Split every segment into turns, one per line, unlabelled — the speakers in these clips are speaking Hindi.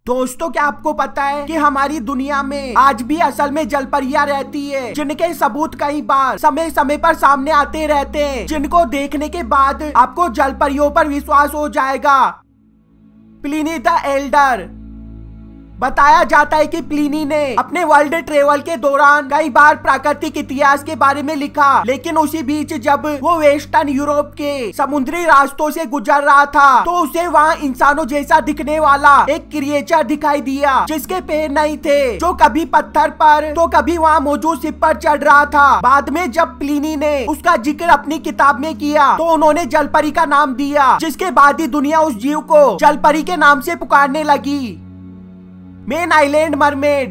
दोस्तों, क्या आपको पता है कि हमारी दुनिया में आज भी असल में जलपरियां रहती है, जिनके सबूत कई बार समय समय पर सामने आते रहते हैं, जिनको देखने के बाद आपको जलपरियों पर विश्वास हो जाएगा। Pliny the Elder. बताया जाता है कि प्लिनी ने अपने वर्ल्ड ट्रेवल के दौरान कई बार प्राकृतिक इतिहास के बारे में लिखा, लेकिन उसी बीच जब वो वेस्टर्न यूरोप के समुद्री रास्तों से गुजर रहा था तो उसे वहाँ इंसानों जैसा दिखने वाला एक क्रिएचर दिखाई दिया, जिसके पैर नहीं थे, जो कभी पत्थर पर तो कभी वहाँ मौजूद शिप पर चढ़ रहा था। बाद में जब प्लिनी ने उसका जिक्र अपनी किताब में किया तो उन्होंने जलपरी का नाम दिया, जिसके बाद ही दुनिया उस जीव को जलपरी के नाम से पुकारने लगी। Main island mermaid.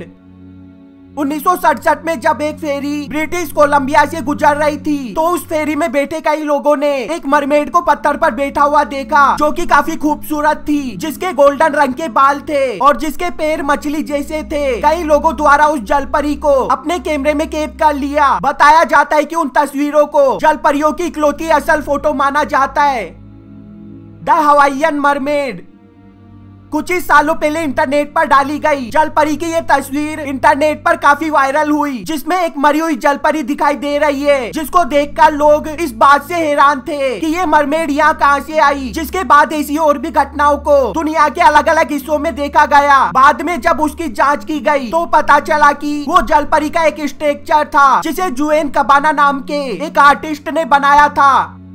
1967 में जब एक फेरी ब्रिटिश कोलंबिया से गुजर रही थी तो उस फेरी में बैठे कई लोगों ने एक मरमेड को पत्थर पर बैठा हुआ देखा, जो कि काफी खूबसूरत थी, जिसके गोल्डन रंग के बाल थे और जिसके पैर मछली जैसे थे। कई लोगों द्वारा उस जलपरी को अपने कैमरे में कैद कर लिया। बताया जाता है कि उन तस्वीरों को जलपरियों की इकलौती असल फोटो माना जाता है। The Hawaiian mermaid. कुछ ही सालों पहले इंटरनेट पर डाली गई जलपरी की ये तस्वीर इंटरनेट पर काफी वायरल हुई, जिसमें एक मरी हुई जलपरी दिखाई दे रही है, जिसको देखकर लोग इस बात से हैरान थे कि ये मरमेड यहाँ कहाँ से आई। जिसके बाद ऐसी और भी घटनाओं को दुनिया के अलग अलग हिस्सों में देखा गया। बाद में जब उसकी जाँच की गई तो पता चला कि वो जलपरी का एक स्ट्रक्चर था, जिसे जुएन कबाना नाम के एक आर्टिस्ट ने बनाया था।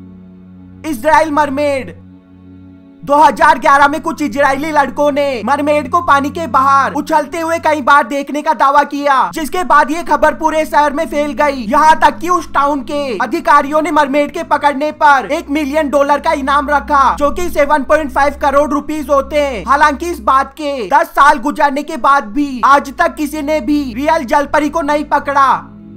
Israel mermaid. 2011 में कुछ इजरायली लड़कों ने मरमेड को पानी के बाहर उछलते हुए कई बार देखने का दावा किया, जिसके बाद ये खबर पूरे शहर में फैल गई। यहाँ तक कि उस टाउन के अधिकारियों ने मरमेड के पकड़ने पर $1 मिलियन का इनाम रखा, जो कि 7.5 करोड़ रुपीस होते हैं। हालांकि इस बात के 10 साल गुजरने के बाद भी आज तक किसी ने भी रियल जलपरी को नहीं पकड़ा।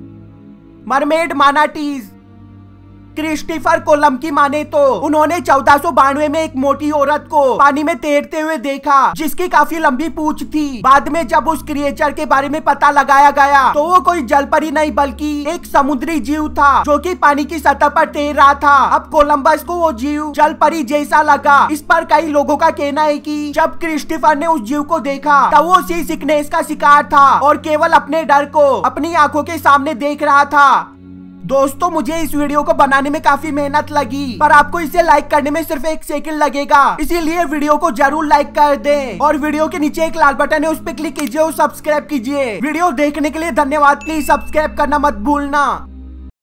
मरमेड मानाटीज। क्रिस्टोफर कोलंब की माने तो उन्होंने 1492 में एक मोटी औरत को पानी में तैरते हुए देखा, जिसकी काफी लंबी पूंछ थी। बाद में जब उस क्रिएचर के बारे में पता लगाया गया तो वो कोई जलपरी नहीं बल्कि एक समुद्री जीव था, जो कि पानी की सतह पर तैर रहा था। अब कोलंबस को वो जीव जलपरी जैसा लगा। इस पर कई लोगों का कहना है कि जब क्रिस्टोफर ने उस जीव को देखा तब वो सी सिकनेस का शिकार था और केवल अपने डर को अपनी आंखों के सामने देख रहा था। दोस्तों, मुझे इस वीडियो को बनाने में काफी मेहनत लगी, पर आपको इसे लाइक करने में सिर्फ 1 सेकंड लगेगा, इसीलिए वीडियो को जरूर लाइक कर दें और वीडियो के नीचे एक लाल बटन है, उस पर क्लिक कीजिए और सब्सक्राइब कीजिए। वीडियो देखने के लिए धन्यवाद। प्लीज सब्सक्राइब करना मत भूलना।